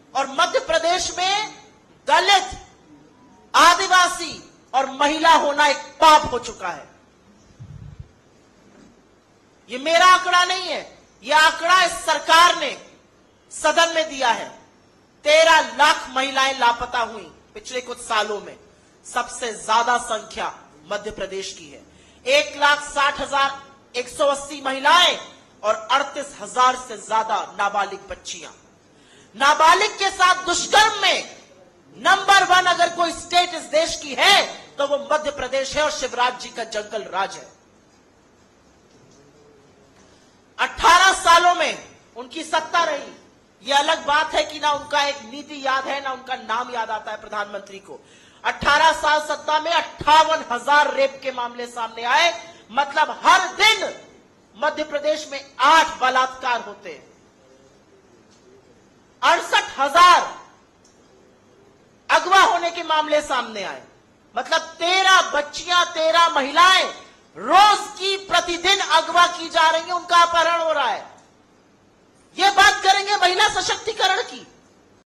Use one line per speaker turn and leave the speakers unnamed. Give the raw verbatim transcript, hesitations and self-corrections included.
और मध्य प्रदेश में दलित, आदिवासी और महिला होना एक पाप हो चुका है। ये मेरा आंकड़ा नहीं है, यह आंकड़ा इस सरकार ने सदन में दिया है। तेरह लाख महिलाएं लापता हुई पिछले कुछ सालों में। सबसे ज्यादा संख्या मध्य प्रदेश की है। एक लाख साठ हजार एक सौ अस्सी महिलाएं और अड़तीस हजार से ज्यादा नाबालिग बच्चियां। नाबालिग के साथ दुष्कर्म में नंबर वन अगर कोई स्टेट इस देश की है तो वो मध्य प्रदेश है और शिवराज जी का जंगल राज है। अठारह सालों में उनकी सत्ता रही। यह अलग बात है कि ना उनका एक नीति याद है ना उनका नाम याद आता है प्रधानमंत्री को। अठारह साल सत्ता में अट्ठावन हजार रेप के मामले सामने आए। मतलब हर दिन मध्य प्रदेश में आठ बलात्कार होते हैं। अड़सठ हजार अगवा होने के मामले सामने आए। मतलब तेरह बच्चियां, तेरह महिलाएं रोज की प्रतिदिन अगवा की जा रही हैं, उनका अपहरण हो रहा है। यह बात करेंगे महिला सशक्तिकरण की।